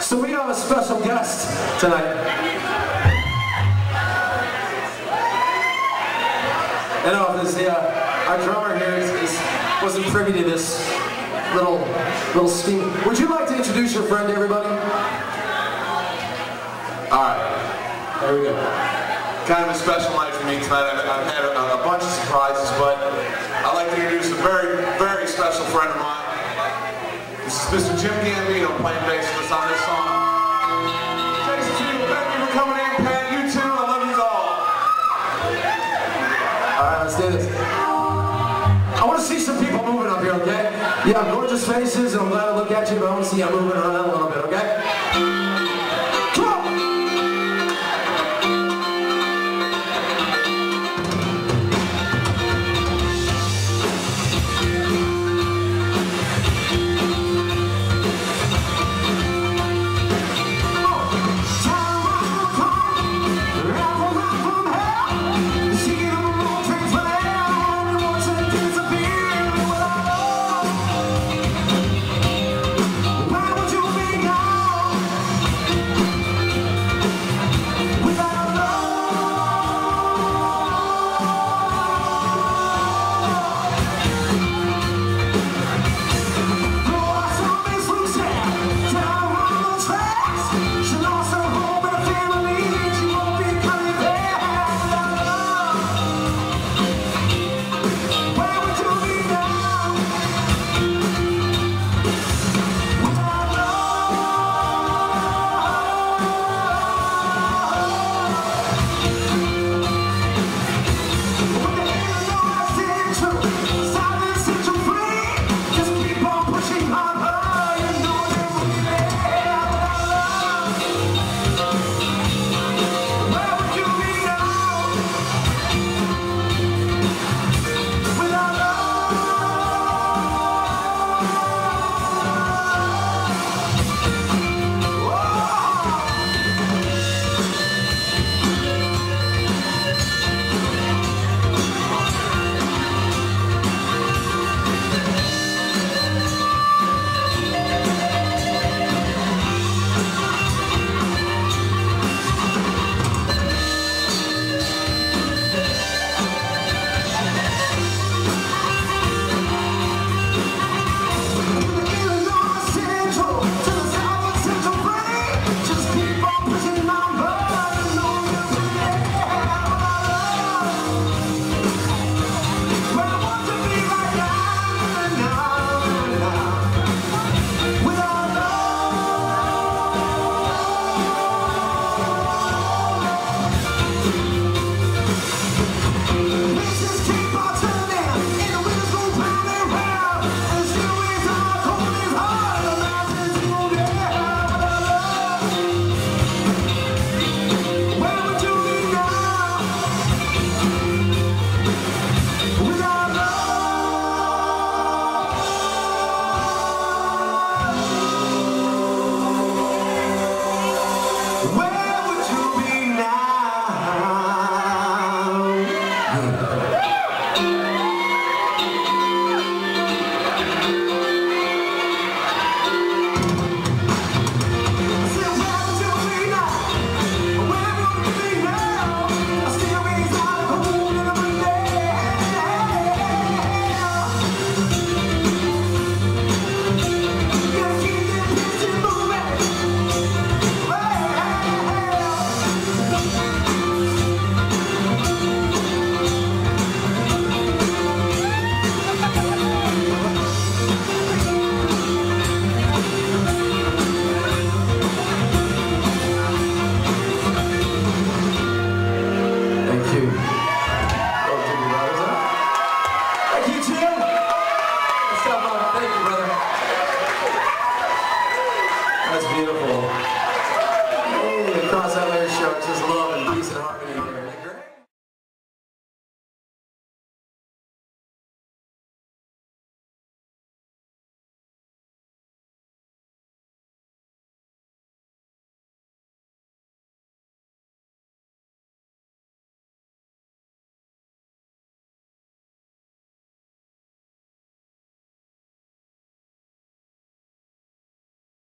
So we have a special guest tonight. I know this, our drummer here wasn't privy to this little scheme. Would you like to introduce your friend to everybody? Alright, There we go. kind of a special night for me tonight. I've had a bunch of surprises, but I'd like to introduce a very, very special friend of mine. This is Mr. Jim Gambino playing bass with us on this song. Jason, thank you for coming in, Pat. You too. I love you all. Alright, let's do this. I want to see some people moving up here, okay? You have gorgeous faces, and I'm glad to look at you, but I want to see you moving around a little bit, okay? Come on! That's beautiful.